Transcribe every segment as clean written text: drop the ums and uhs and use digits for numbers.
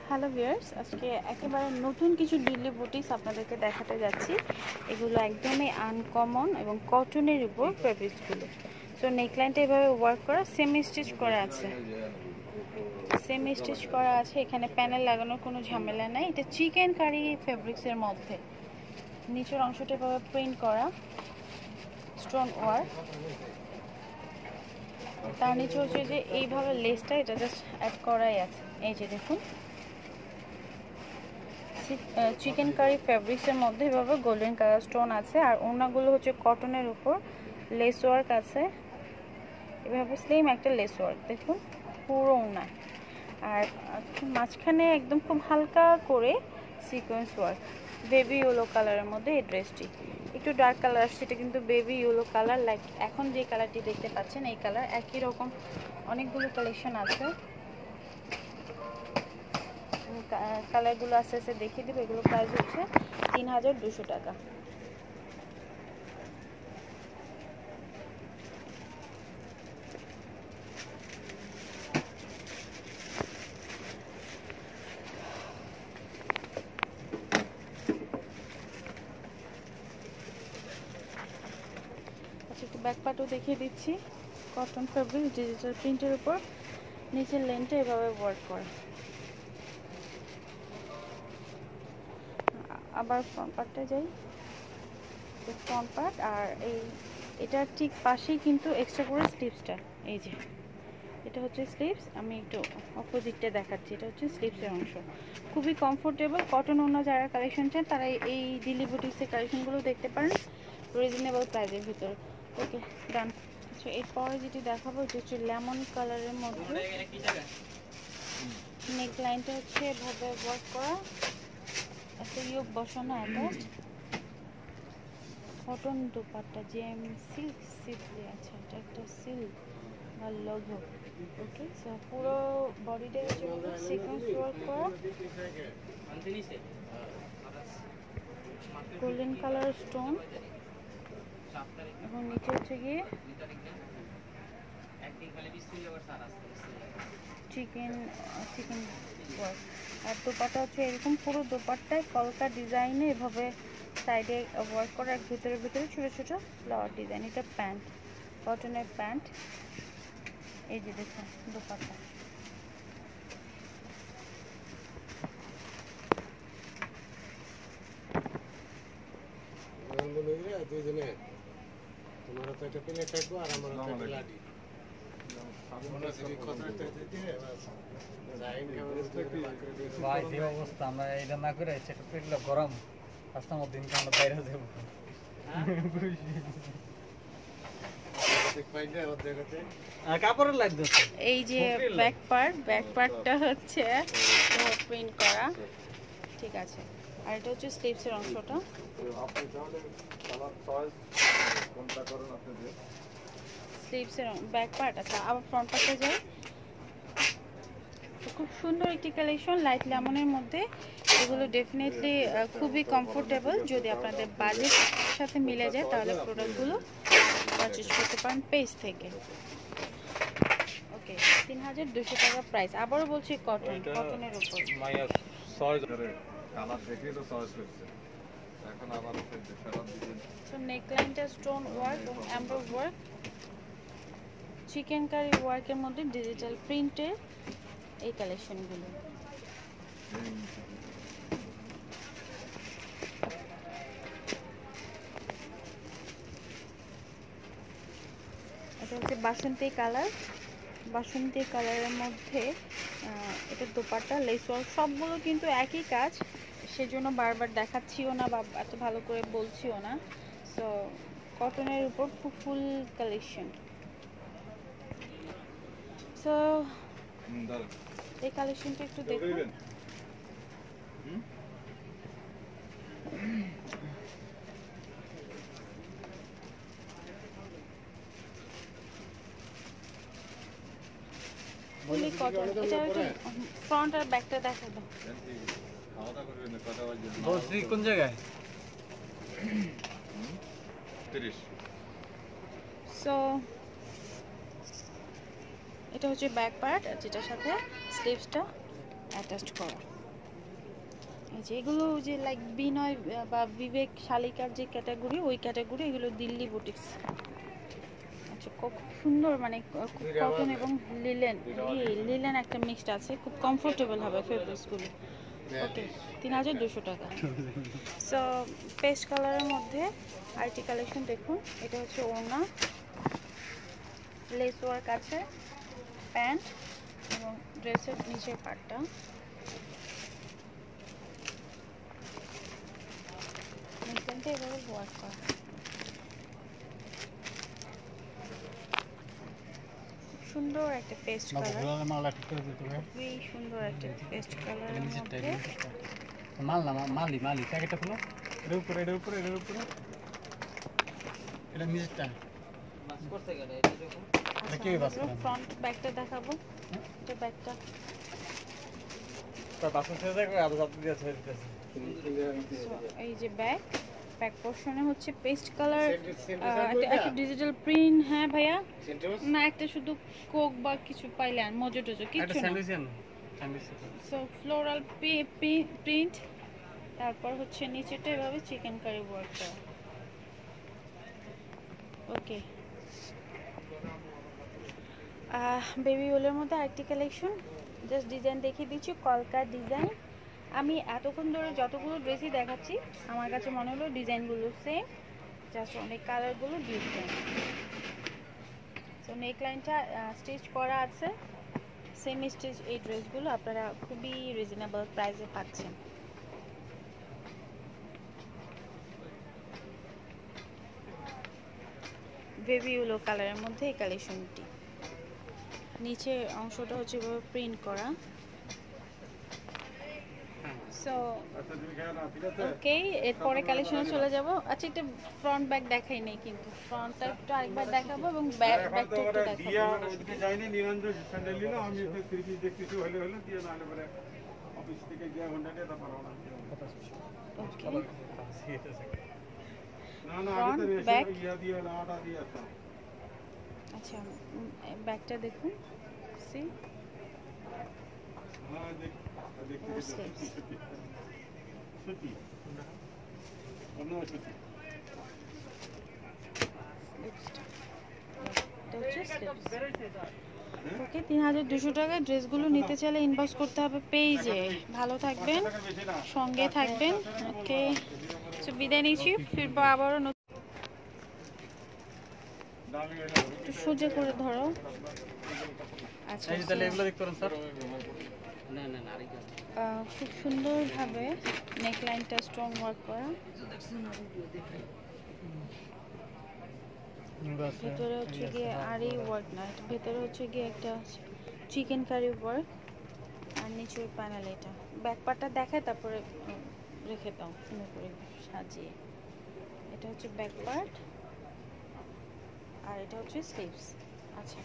Hello viewers, আজকে একেবারে নতুন কিছু দিল্লি বুটিক্স আপনাদেরকে দেখাতে যাচ্ছি। এগুলো একদমই আনকমন এবং কটনের উপর ফেব্রিক্সগুলো। সো নেকলাইনটা এভাবে ওয়ার্ক করা, সেমি স্টিচ করা আছে। এখানে প্যানেল লাগানোর কোনো ঝামেলা নাই। এটা চিকেন কারি ফেব্রিক্সের মধ্যে নিচের অংশটা এভাবে প্রিন্ট করা, স্টোন ওয়ার্ক। তার নিচে হচ্ছে যে এইভাবে লেসটা এটা জাস্ট অ্যাড করাই আছে। এই যে দেখুন, চিকেন কারি ফেব্রিক্সের মধ্যে এভাবে গোল্ডেন কালার স্টোন আছে। আর ওড়নাগুলো হচ্ছে কটনের উপর লেস ওয়ার্ক আছে, এভাবে স্লিম একটা লেস ওয়ার্ক দেখুন পুরো ওড়না। আর মাঝখানে একদম খুব হালকা করে সিকোয়েন্স ওয়ার্ক, বেবি ইয়েলো কালারের মধ্যে এই ড্রেসটি। একটু ডার্ক কালার আসছে, এটা কিন্তু বেবি ইয়েলো কালার, লাইক এখন যে কালারটি দেখতে পাচ্ছেন এই কালার। একই রকম অনেকগুলো কালেকশন আছে, কালারগুলো আস্তে আস্তে দেখিয়ে দেবো। এগুলো প্রাইস হচ্ছে ৩,২০০ টাকা। আচ্ছা, একটু ব্যাক পার্টও দেখিয়ে দিচ্ছি। কটন ফেব্রিক ডিজিটাল প্রিন্টের উপর নিচের লেনটা এভাবে ওয়ার্ক করা। আবার ফ্রন্ট পার্টটা যাই, ফ্রন্ট পার্ট। আর এটার ঠিক পাশেই কিন্তু এক্সট্রা করে স্লিভসটা, এই যে এটা হচ্ছে স্লিভস। আমি একটু অপোজিটটা দেখাচ্ছি, এটা হচ্ছে স্লিভসের অংশ। খুবই কমফোর্টেবল কটন ওড়না যারা কালেকশন চান তারা এই দিল্লি বুটিক্সের কালেকশনগুলো দেখতে পারেন রিজনেবল প্রাইসের ভিতরে। ওকে, ডান। আচ্ছা, এরপরে যেটি দেখাবো এটা হচ্ছে লেমন কালারের মধ্যে। নেক লাইনটা হচ্ছে এভাবে ওয়ার্ক করা, একটা ইয়োগ বসানো attached. Cotton dupatta, gem silk আছে, এটা একটা সিল্ক বা লোগো। ওকে, সো পুরো বডিতে হচ্ছে সিকোয়েন্স ওয়ার্ক করা, গোল্ডেন কালার স্টোন, এবং নিচে হচ্ছে গিয়ে চিকেন ওয়ার্ক। আর দোপাট্টা হচ্ছে এরকম, পুরো দোপাট্টায় কলকা ডিজাইনে এভাবে সাইডে ওয়ার্ক করা, ভিতরে ছোটো ছোটো ফ্লাওয়ার ডিজাইন। এটা প্যান্ট, কটনের প্যান্ট। এই যে দেখুন দোপাট্টা। অবস্থা আমরা এটা না করে গরম কাস্টমার দিন আমরা বাইরে যাবো। কাপড়ের লাগবে। এই যে ব্যাক পার্টটা হচ্ছে প্রিন্ট করা, ঠিক আছে। আর এটা হচ্ছে স্লিভসের অংশটা, স্লিভসের ব্যাক পার্ট। আচ্ছা, আবার ফ্রন্ট পার্টে যাই। খুব সুন্দর একটি কালেকশন লাইট লেমনের মধ্যে। এগুলো ডেফিনেটলি খুবই কমফোর্টেবল। যদি আপনাদের বাজেট সাথে মিলে যায় তাহলে প্রোডাক্টগুলো পারচেজ করতে পারেন পেজ থেকে। ওকে, ৩,২০০ টাকা প্রাইস। আবারও বলছি কটনের উপর। নেকলাইনটা স্টোন ওয়ার্ক এবং এমব্রয়ডারি ওয়ার্ক, চিকেন কারি ওয়ার্কের মধ্যে ডিজিটাল প্রিন্টের এই কালেকশনগুলো। এটা হচ্ছে বাসন্তী কালারের মধ্যে। এটা দোপাট্টা, লেস ওয়ার্ক, সবগুলো কিন্তু একই কাজ, সেজন্য বারবার দেখাচ্ছিও না বা এত ভালো করে বলছিও না। সো কটনের উপর ফুল কালেকশন। সো এই কালেকশনটা একটু দেখুন। Fully cotton. এটা একটু ফ্রন্ট আর ব্যাকটা দেখা দাও। কোন জায়গায়? 30। সো এটা হচ্ছে ব্যাক পার্ট, যেটার সাথে স্লিভসটা অ্যাটাচড করা। এই যে এগুলো যে লাইক বিনয় বা বিবেক শালিকার যে ক্যাটাগরি, ওই ক্যাটাগরি, এগুলো দিল্লি বুটিক্স। আচ্ছা, খুব সুন্দর, মানে খুব কটন এবং লিলেন একটা মিক্সড আছে, খুব কমফোর্টেবল হবে ফেব্রিক্সগুলো। ওকে, 3200 টাকা। সো পেস্ট কালারের মধ্যে আইটি কালেকশন দেখুন। এটা হচ্ছে ওড়না, লেস ওয়ার্ক আছে, প্যান্ট এবং ড্রেসের নিচের পার্টটা। নেকলাইনটা এভাবে ওয়ার্ক করা, সুন্দর একটা পেস্ট কালার, খুবই সুন্দর একটা পেস্ট কালারের মধ্যে। মালি প্যাকেটটা খুলো, এর উপরে এটা নিচেরটা ফ্রন্ট ব্যাকটা দেখাবো। এটা ব্যাকটা এই যে ব্যাক পোর্শনে হচ্ছে পেস্ট কালার, একটা ডিজিটাল প্রিন্ট। হ্যাঁ ভাইয়া, না একটা শুধু কোক বা কিছু পাইলে মজো টজো কিছু না। সো ফ্লোরাল প্রিন্ট, তারপর হচ্ছে নিচেটা এভাবে চিকেন কারি ওয়ার্ক করা। ওকে, বেবি ওলের মধ্যে আরেকটি কালেকশন, জাস্ট ডিজাইন দেখিয়ে দিচ্ছি, কলকার ডিজাইন। আমি এতক্ষণ ধরে যতগুলো ড্রেসই দেখাচ্ছি, আমার কাছে মনে হলো ডিজাইনগুলো সেম, জাস্ট অনেক কালারগুলো ডিফারেন্ট। সো নেকলাইনটা স্টিচ করা আছে, সেম স্টিচ। এই ড্রেসগুলো আপনারা খুবই রিজনেবল প্রাইসে পাচ্ছেন। বেবি ইয়েলো কালারের মধ্যে এই কালেকশনটি, নিচের অংশটা হচ্ছে এভাবে প্রিন্ট করা। সো ওকে, এরপরে কালেকশনে চলে যাব। আচ্ছা, একটা ফ্রন্ট ব্যাক দেখাই নেই, কিন্তু ফ্রন্টটা একটু আরেকবার দেখাবো এবং ব্যাকটা একটু দেখাবো। আচ্ছা, ব্যাকটা দেখুন, সি ওকে, 3200 টাকায় ড্রেসগুলো নিতে চাইলে ইনবক্স করতে হবে পেজে। ভালো থাকবেন, সঙ্গে থাকবেন। ওকে, তো বিদায় নিচ্ছি, ফিরবো আবারও। একটু সোজা করে ধরো। আচ্ছা, খুব সুন্দরভাবে নেকলাইনটা স্ট্রং ওয়ার্ক করা, ভেতরে হচ্ছে গিয়ে আর এই ওয়ার্ক না, ভেতরে হচ্ছে গিয়ে একটা চিকেন কারি ওয়ার্ক, আর নিচের প্যানেল। এটা ব্যাক পার্টটা দেখায়, তারপরে রেখে দাও সুন্দর করে সাজিয়ে। এটা হচ্ছে ব্যাক পার্ট, আর এটা হচ্ছে স্লিভস। আচ্ছা,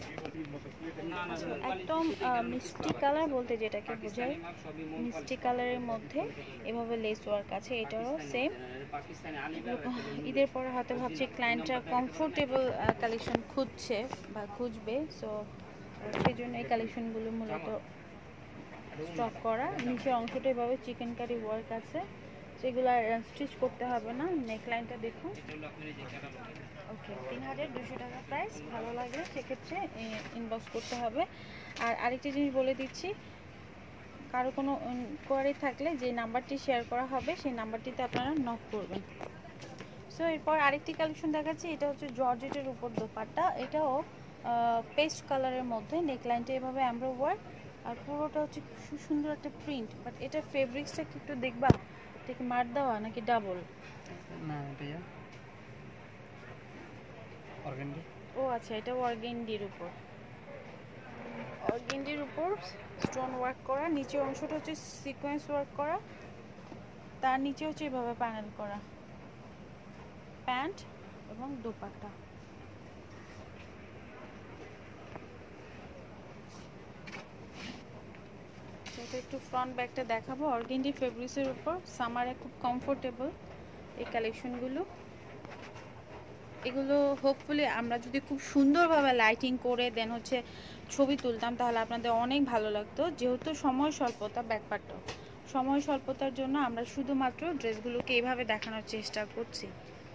একদম মিষ্টি কালার বলতে যেটাকে বোঝায়, মিষ্টি কালারের মধ্যে এভাবে লেস ওয়ার্ক আছে। এটারও সেম। ঈদের পরে হয়তো ভাবছি ক্লায়েন্টরা কমফোর্টেবল কালেকশন খুঁজছে বা খুঁজবে, সো সেই জন্য এই কালেকশনগুলো মূলত স্টক করা। নিচের অংশটা এভাবে চিকেন কারি ওয়ার্ক আছে, সেগুলো স্টিচ করতে হবে না। নেকলাইনটা দেখুন। ওকে, 3200 টাকা প্রাইস। ভালো লাগলে সেক্ষেত্রে ইনবক্স করতে হবে। আর আরেকটি জিনিস বলে দিচ্ছি, কারো কোনো কোয়ারি থাকলে যে নাম্বারটি শেয়ার করা হবে সেই নাম্বারটিতে আপনারা নক করবেন। সো এরপর আরেকটি কালেকশন দেখাচ্ছি। এটা হচ্ছে জর্জেটের উপর দোপাট্টা, এটাও পেস্ট কালারের মধ্যে। নেকলাইনটা এভাবে এমব্রো ওয়ার্ক, আর পুরোটা হচ্ছে সুন্দর একটা প্রিন্ট। বাট এটা ফেব্রিক্সটা কি একটু দেখবা, এটা কি মার দেওয়া নাকি ডাবল? না, এটা অর্গানডি। ও আচ্ছা, এটা অর্গানডির উপর, অর্গানডির উপর স্টোন ওয়ার্ক করা। নিচের অংশটা হচ্ছে সিকোয়েন্স ওয়ার্ক করা, তার নিচে হচ্ছে এভাবে প্যানেল করা প্যান্ট এবং দোপাট্টা। এটা একটু ফ্রন্ট ব্যাকটা দেখাবো। অর্গানডি ফেব্রিক্সের উপর, সামারে খুব কমফোর্টেবল এই কালেকশনগুলো। এগুলো হোপফুলি আমরা যদি খুব সুন্দরভাবে লাইটিং করে দেন হচ্ছে ছবি তুলতাম, তাহলে আপনাদের অনেক ভালো লাগতো। যেহেতু সময় স্বল্পতা, ব্যাকপার্টটাও সময় স্বল্পতার জন্য আমরা শুধুমাত্র ড্রেসগুলোকে এইভাবে দেখানোর চেষ্টা করছি।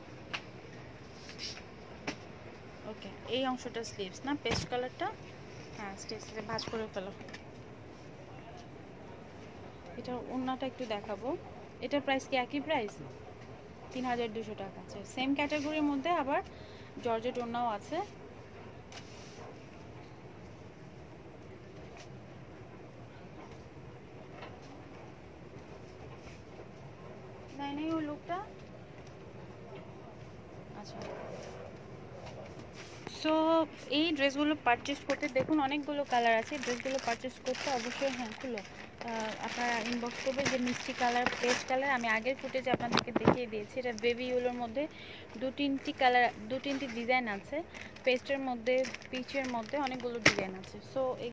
ওকে, এই অংশটা স্লিভস না, পেস্ট কালারটা, হ্যাঁ স্টিচে ভাঁজ করে ফেলো। এটা ওড়নাটা একটু দেখাবো। এটার প্রাইস কি একই প্রাইস? 3200 টাকা আছে। সেম ক্যাটাগরির মধ্যে আবার জর্জেট ওড়নাও আছে। নাই ওই লুকটা। আচ্ছা, সো এই ড্রেসগুলো পারচেস করতে দেখুন অনেকগুলো কালার আছে। ড্রেসগুলো পারচেস করতে অবশ্যই, হ্যাঁ খুলো, আপনারা ইনবক্স করবেন যে মিষ্টি কালার, পেস্ট কালার। আমি আগের ফুটেজে আপনাদেরকে দেখিয়ে দিয়েছি। এটা বেবি ইয়েলোর মধ্যে দু তিনটি ডিজাইন আছে। পেস্টের মধ্যে, পিচের মধ্যে অনেকগুলো ডিজাইন আছে। সো